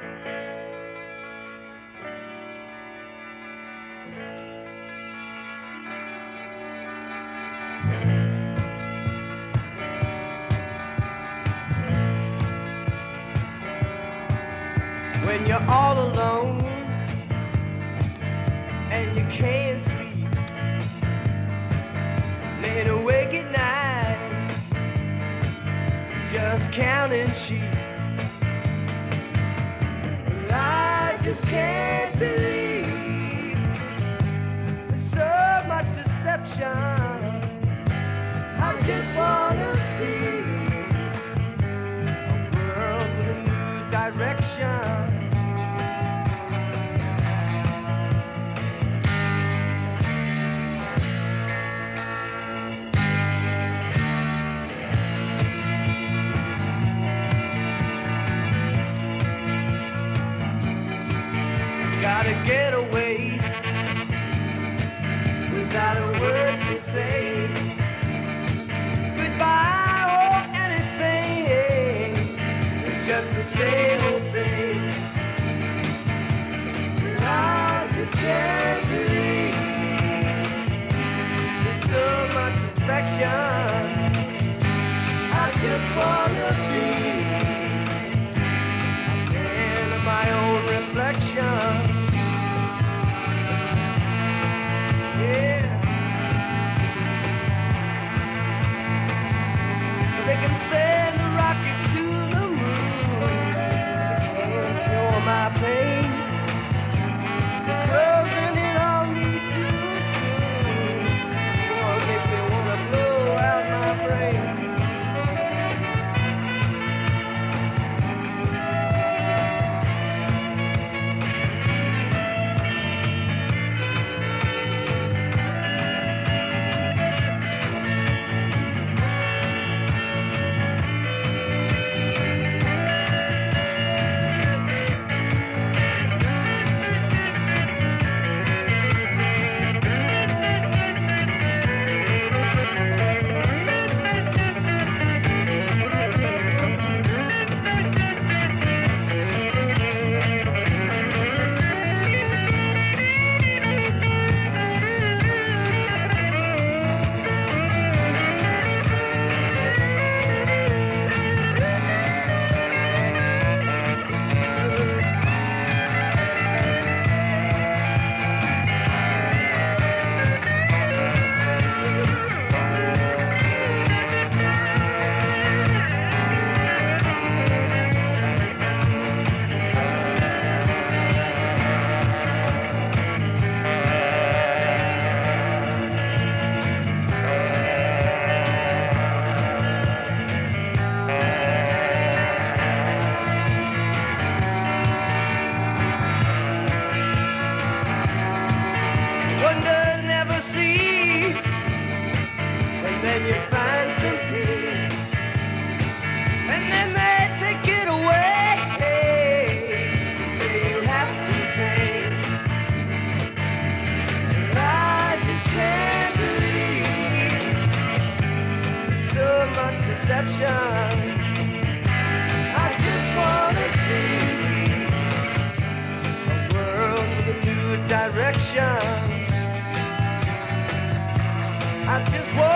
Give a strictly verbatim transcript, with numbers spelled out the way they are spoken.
When you're all alone and you can't sleep, laying awake at night, just counting sheep. I just can't believe there's so much deception. I just wanna see a world with a new direction. Gotta get away without a word to say. Goodbye or anything, it's just the same old thing. I just can't believe there's so much affection. I just wanna be a man of my own reflection. They can send a rocket to the moon. They can't cure my pain. They're closing in on me too soon. Boy, it makes me wanna blow out my brain. I just wanna see a world with a new direction. I just want